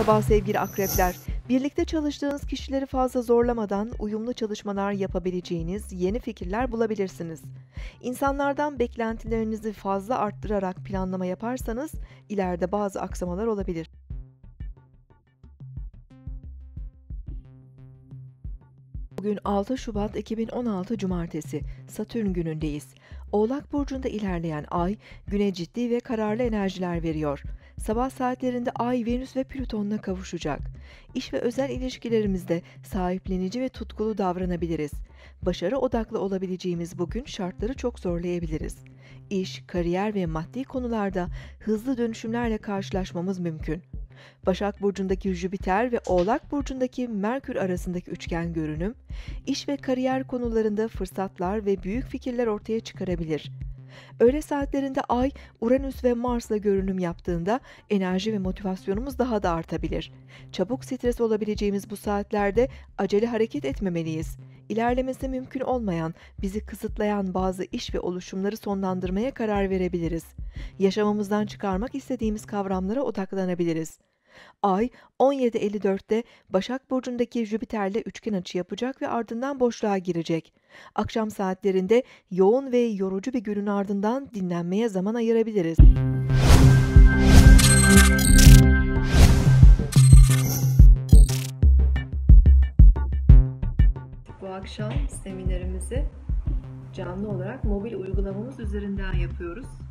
Merhaba sevgili akrepler. Birlikte çalıştığınız kişileri fazla zorlamadan uyumlu çalışmalar yapabileceğiniz yeni fikirler bulabilirsiniz. İnsanlardan beklentilerinizi fazla arttırarak planlama yaparsanız ileride bazı aksamalar olabilir. Bugün 6 Şubat 2016 Cumartesi, Satürn günündeyiz. Oğlak burcunda ilerleyen ay, güne ciddi ve kararlı enerjiler veriyor. Sabah saatlerinde ay, Venüs ve Plüton'la kavuşacak. İş ve özel ilişkilerimizde sahiplenici ve tutkulu davranabiliriz. Başarı odaklı olabileceğimiz bugün şartları çok zorlayabiliriz. İş, kariyer ve maddi konularda hızlı dönüşümlerle karşılaşmamız mümkün. Başak Burcu'ndaki Jüpiter ve Oğlak Burcu'ndaki Merkür arasındaki üçgen görünüm, iş ve kariyer konularında fırsatlar ve büyük fikirler ortaya çıkarabilir. Öğle saatlerinde Ay, Uranüs ve Mars'la görünüm yaptığında enerji ve motivasyonumuz daha da artabilir. Çabuk stres olabileceğimiz bu saatlerde acele hareket etmemeliyiz. İlerlemesi mümkün olmayan, bizi kısıtlayan bazı iş ve oluşumları sonlandırmaya karar verebiliriz. Yaşamımızdan çıkarmak istediğimiz kavramlara odaklanabiliriz. Ay 17.54'te Başak Burcu'ndaki Jüpiter'le üçgen açı yapacak ve ardından boşluğa girecek. Akşam saatlerinde yoğun ve yorucu bir günün ardından dinlenmeye zaman ayırabiliriz. Bu akşam seminerimizi canlı olarak mobil uygulamamız üzerinden yapıyoruz.